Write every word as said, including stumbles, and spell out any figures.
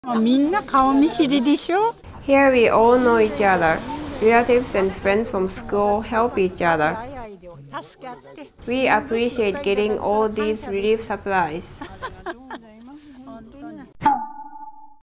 Here we all know each other. Relatives and friends from school help each other. We appreciate getting all these relief supplies.